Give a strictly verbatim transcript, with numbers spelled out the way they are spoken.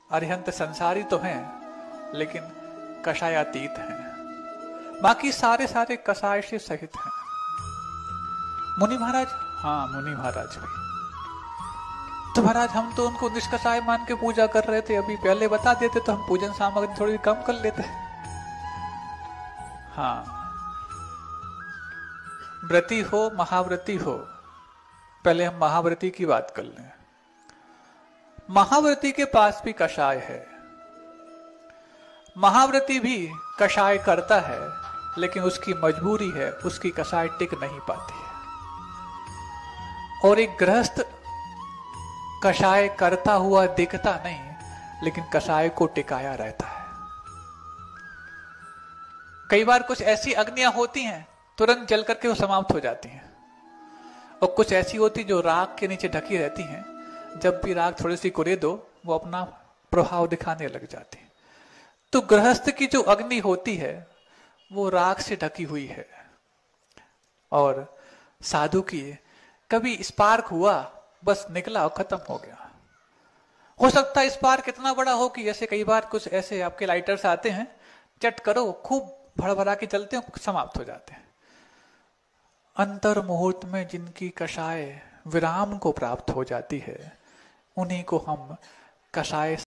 अरिहंत संसारी तो हैं लेकिन कषायातीत हैं, बाकी सारे सारे कषाय से सहित हैं। मुनि महाराज, हाँ मुनि महाराज भी तो महाराज हम तो उनको निष्कषाय मान के पूजा कर रहे थे, अभी पहले बता देते तो हम पूजन सामग्री थोड़ी कम कर लेते। हाँ, व्रती हो महाव्रती हो, पहले हम महाव्रती की बात कर लें। महाव्रती के पास भी कषाय है, महाव्रती भी कषाय करता है, लेकिन उसकी मजबूरी है, उसकी कषाय टिक नहीं पाती है। और एक गृहस्थ कषाय करता हुआ दिखता नहीं, लेकिन कषाय को टिकाया रहता है। कई बार कुछ ऐसी अग्नियां होती हैं तुरंत जल करके वो समाप्त हो जाती हैं, और कुछ ऐसी होती जो राख के नीचे ढकी रहती हैं, जब भी राख थोड़ी सी कुरे दो वो अपना प्रभाव दिखाने लग जाती है। तो गृहस्थ की जो अग्नि होती है वो राख से ढकी हुई है, और साधु की कभी स्पार्क हुआ बस निकला और खत्म हो गया। हो सकता है स्पार्क इतना बड़ा हो कि जैसे कई बार कुछ ऐसे आपके लाइटर्स आते हैं, चट करो खूब भड़भड़ा के चलते हैं, समाप्त हो जाते हैं। अंतर मुहूर्त में जिनकी कषाय विराम को प्राप्त हो जाती है, उन्हीं को हम कषाय